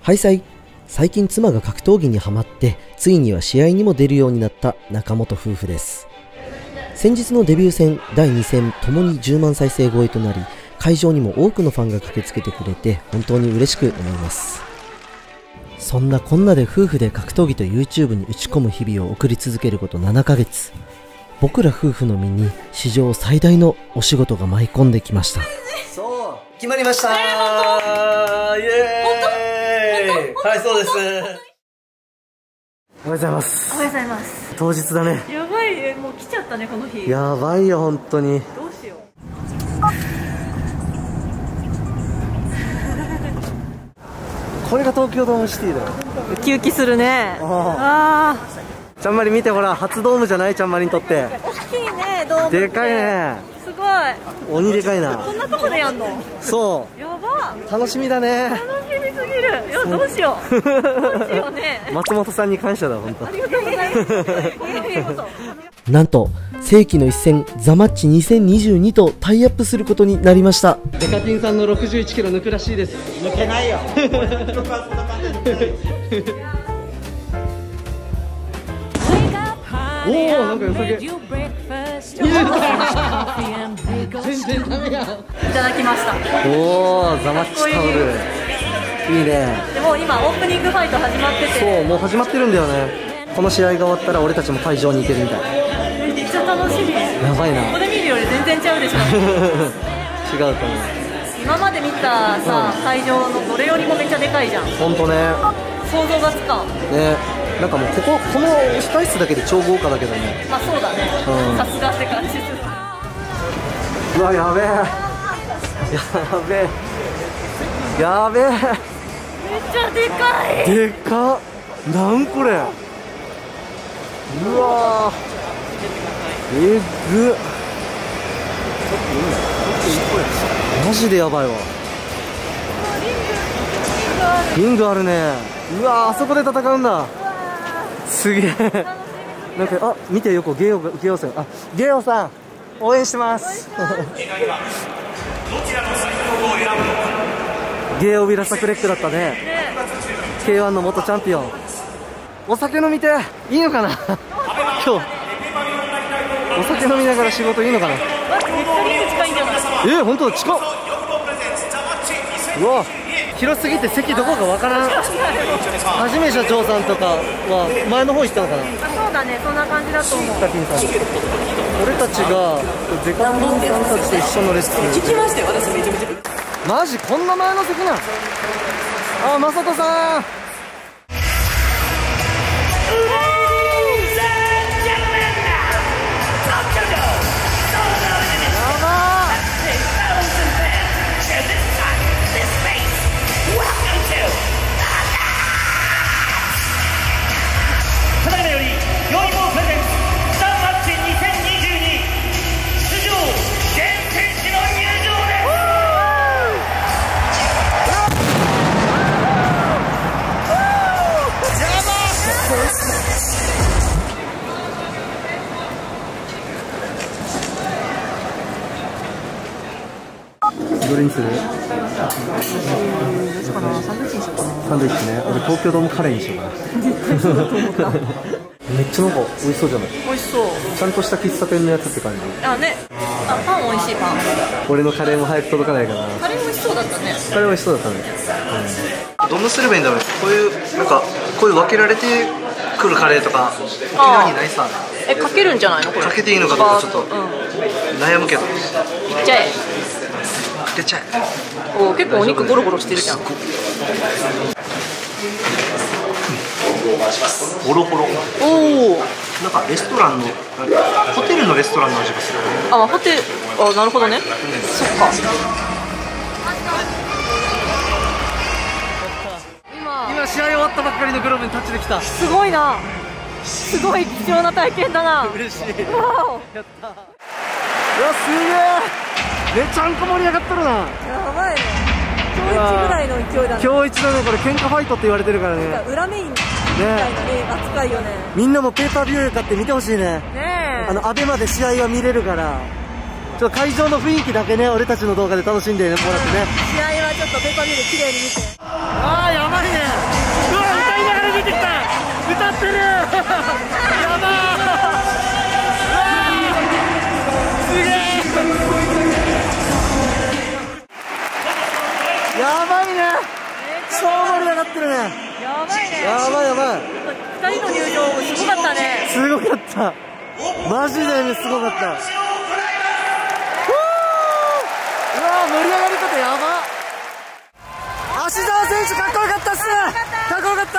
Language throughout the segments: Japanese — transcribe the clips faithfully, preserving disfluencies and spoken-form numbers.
はいさい。最近妻が格闘技にハマって、ついには試合にも出るようになった中本夫婦です。先日のデビュー戦だいに戦ともにじゅうまん再生超えとなり、会場にも多くのファンが駆けつけてくれて本当に嬉しく思います。そんなこんなで夫婦で格闘技と YouTube に打ち込む日々を送り続けることななかげつ。僕ら夫婦の身に史上最大のお仕事が舞い込んできました。 そう、決まりましたー、イエーイ。はい、そうです。おはようございます。 おはようございます。 当日だね。 やばい、もう来ちゃったね、この日。 やばいよ、本当に。 どうしよう。 これが東京ドームシティだよ。 ウキウキするね。ああ。 ちゃんまり見て、ほら、初ドームじゃない、ちゃんまりにとって。 大きいね、ドーム。 でかいね。 すごい。 鬼でかいな。 こんなとこでやんの。 そう。 やば。 楽しみだね。 楽しみすぎる。いや、どうしよう。どうしようね。 松本さんに感謝だ、本当。 ありがとうございます。 なんと世紀の一戦ザマッチにせんにじゅうにとタイアップすることになりました。 デカティンさんのろくじゅういちキロ抜くらしいです。抜けないよ。おお、なんか良さげ。全然ダメや。 いただきました。 おお、ザマッチタオル。いいね。 でも今オープニングファイト始まってて。 そう、もう始まってるんだよね。この試合が終わったら俺たちも会場に行けるみたい。 めっちゃ楽しみ。 やばいな。 ここで見るより全然ちゃうでしょ。 違うと思う。 今まで見たさ、うん、会場のどれよりもめっちゃでかいじゃん。 ほんとね。 想像がつかん。 ね。なんかもうここ、この控室だけで超豪華だけどね。 まあそうだね。さすがって感じする。 うわ、やべえ。やべえ。やべえ。 めっちゃでかい。 でかっ。なんこれ。うわー、えぐっ。マジでやばいわ。リングあるね。うわー、あそこで戦うんだ。すげえ。なんか、あ、見てよ、こうゲオゲオさん、あ、ゲオさん応援してます。ゲオビラサクレックだったね。ケーワン の元チャンピオン。お酒飲みていいのかな。今日お酒飲みながら仕事いいのかな。 めっちゃリング近いんじゃない。 えー、本当だ、近っ。うわ、広すぎて席どこかわからん。はじめ社長さんとかは前の方行ったのかな。 あ、そうだね、そんな感じだと思う。 デカティンさん、俺たちがデカティンさんたちと一緒のレッスン聞きましたよ、私めちゃめちゃ。マジこんな前の席なん。あ、マサトさん。どれにする？サンドイッチにしようかな。サンドイッチね。俺東京ドームカレーにしようかな。めっちゃなんか美味しそうじゃない？ 美味しそう。 ちゃんとした喫茶店のやつって感じ。 あ、ね。あ、パン美味しいパン。 俺のカレーも早く届かないかな。 カレー美味しそうだったね。 カレー美味しそうだったね。うん、どんなすればいいんだろう。こういうなんかこういう分けられてくるカレーとか沖縄にないさ。 え、かけるんじゃないのこれ？ かけていいのかどうかちょっと悩むけど。いっちゃえ。 いっちゃえ。 お、結構お肉ゴロゴロしてるじゃん。 ホロホロ。 おお。 なんかレストランのホテルのレストランの味がする。 あ、ホテル、あ、なるほどね。うん、そっか。今今試合終わったばっかりのグローブにタッチできた。 すごいな。すごい貴重な体験だな。 嬉しい。 わお。 やった。うわ、すげえ。めちゃんこ盛り上がっとるな。 やばいね。今日一ぐらいの勢いだね。 今日一だね。これ喧嘩ファイトって言われてるからね。 裏メインみたいなね、扱いよね。 みんなもペーパービュー買って見てほしいね。 ねえ。 あのアベマで試合は見れるから。ちょっと会場の雰囲気だけね、俺たちの動画で楽しんでもらってね。 試合はちょっとペーパービューで綺麗に見て。 ああ、やばいね。 がってるね。 やばいね。 やばいやばい。 ふたりの入場すごかったね。 すごかった。マジですごかった。うわー、盛り上がり方やば。芦澤選手かっこよかったっす。かっこよかった。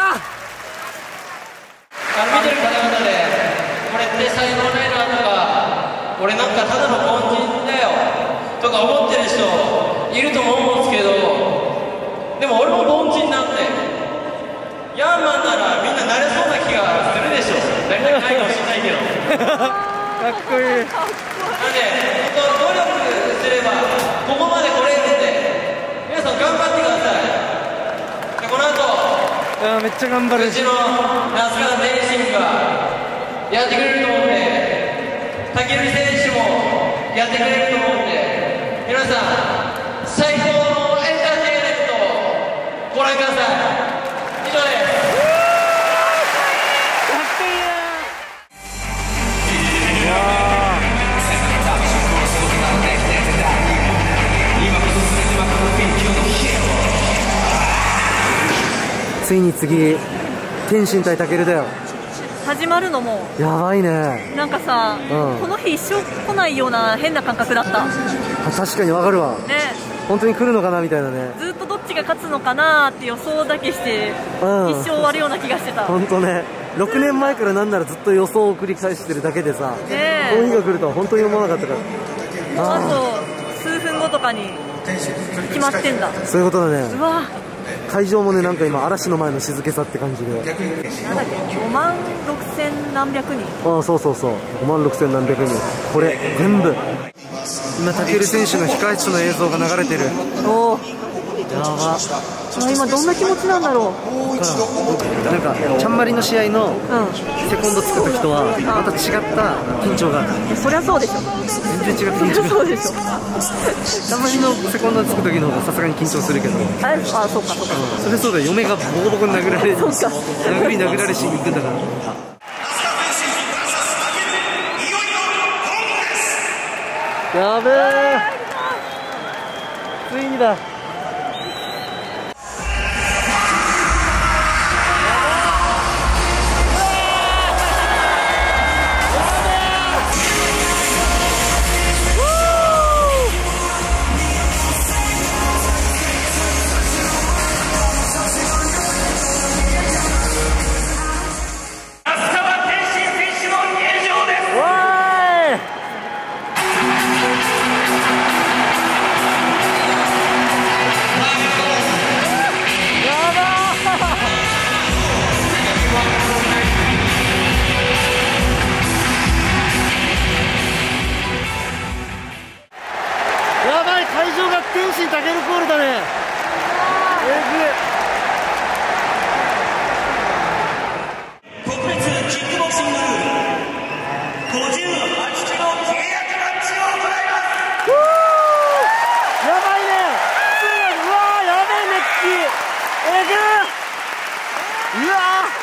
見てる方々でこれって才能ないなとか、俺なんかただの凡人だよとか思ってる人いると思うんですけど、でも俺も凡人なんで、ヤーマンならみんな慣れそうな気がするでしょ。なりたくないかもしれないけどかっこいい。 なんで本当努力すればここまで来れるんで、皆さん頑張ってください。でこの後いやめっちゃ頑張る。 うちの那須川天心がやってくれると思うんで、竹内選手もやってくれると思うんで、皆さん最高のエンターテインメントをご覧ください。以上です。 ついに次、天心対武尊だよ。 始まるのもやばいね。 なんかさ、 うん、 この日一生来ないような変な感覚だった。 確かにわかるわ。 ね、 本当に来るのかなみたいなね。 ずっとどっちが勝つのかなって予想だけして、うん、一生終わるような気がしてた。 本当ね。ろくねんまえからなんならずっと予想を繰り返してるだけでさ、ね、この日が来るとは本当に思わなかったから。 あと数分後とかに決まってんだ。 そういうことだね。 うわ、 会場もね、なんか今嵐の前の静けさって感じで。 なんだっけ、ごまんろくせんなんびゃくにん。 ああ、そうそうそう、ごまんろくせんなんびゃくにん。これ全部今武尊選手の控え室の映像が流れてる。 おお、 やば。 今どんな気持ちなんだろう。 なんかちゃんまりの試合のセコンドつく時とはまた違った緊張がある。 うん、そりゃそうでしょ。 全然違う緊張が。 そうでしょ。 ちゃんまりのセコンドつく時の方がさすがに緊張するけど。 あ、あ、そうかそうか。 それそうだよ。嫁がボコボコに殴られる。 そうか。 殴り殴られしに行くんだから。やべえ。ついにだ。天心武尊コールだね。えぐ特別キックボクシングルールごじゅうはちキロ契約マッチを行います。 やばいね。うわー、やべえ、熱気えぐー。うわ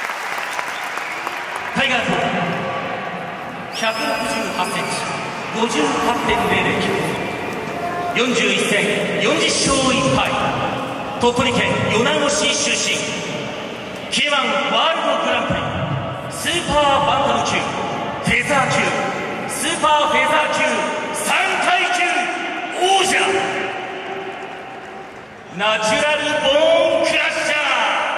ー、タイガースひゃくろくじゅうはちセンチ ごじゅうはちてんゼロゼロキロ、よんじゅういっせんよんじゅっしょういっぱい、鳥取県米子市出身、ケーワン ワールドグランプリスーパーバンタム級、フェザー級、スーパーフェザー級さんかい級王者、ナチュラルボーンクラッシャー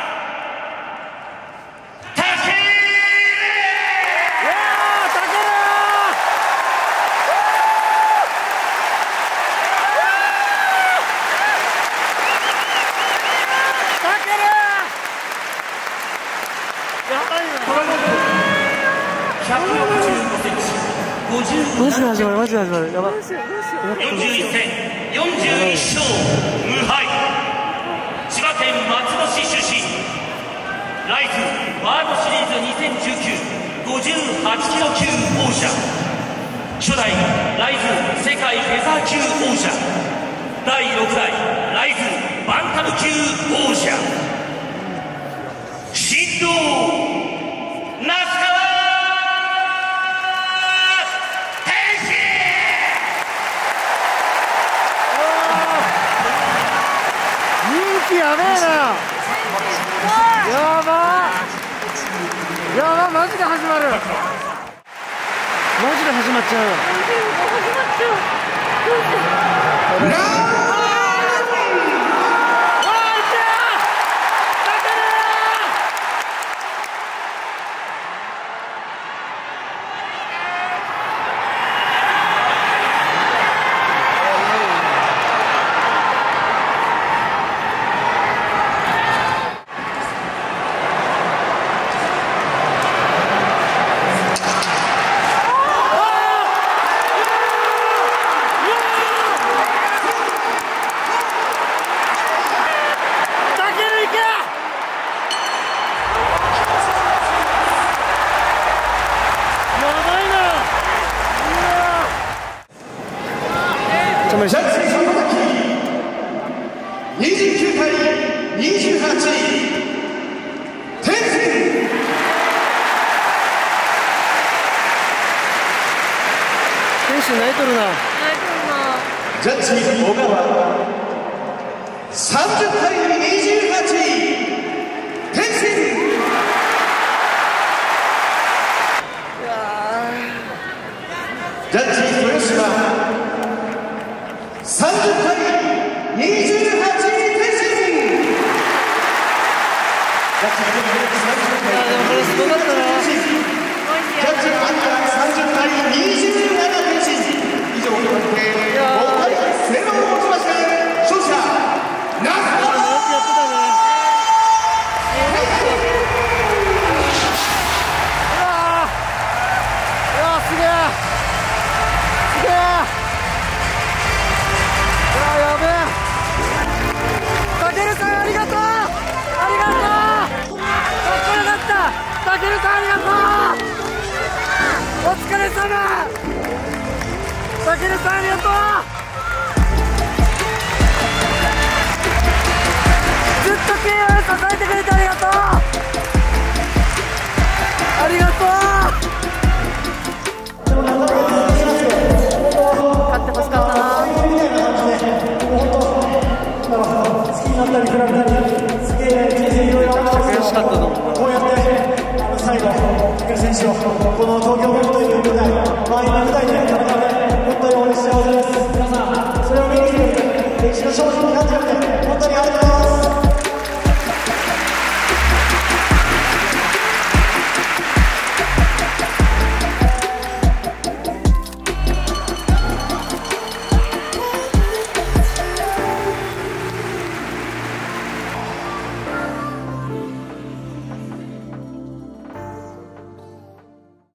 ひゃくろくじゅうごセンチ、ごじゅうマジで始まる、マジで始まる、やば。 よんじゅういっせんよんじゅういっしょう無敗、千葉県松戸市出身、ライズワールドシリーズにせんじゅうきゅう ごじゅうはちキロ級王者、初代ライズ世界フェザー級王者、だいろくだいライズバンタム級王者、神童那須川やべえな。 やば、マジで始まる。マジで始まっちゃう。 始まっちゃう。どうしよう。 ジャッジ浜崎にじゅうきゅうたいにじゅうはち天心。 天心泣いとるな。 ジャッジ小川さんじゅうたいにじゅうはち天心。ジャッジ豊島さんじゅうたいにじゅうはち天心。ジャッジすごかったな。 ジャッジアンカーさんじゅうたいにじゅうなな天心。以上となってごたいゼロをもちまして勝者那須川。 すげえすげえ。うわやべえ。たけるさんありがとうありがとう。かっこよかった。たけるさんありがとう。お疲れ様。たけるさんありがとう。ずっと ケーオー 支えてくれてありがとう。ありがとう。勝ってほしかったな。好きになったり比べたりすげえ人生いろいろありましたけど、こうやって最後武尊選手をこの東京オリンピックという舞台、満員の舞台で戦って本当に俺幸せです。皆さんそれを見に来て歴史の勝利に感じる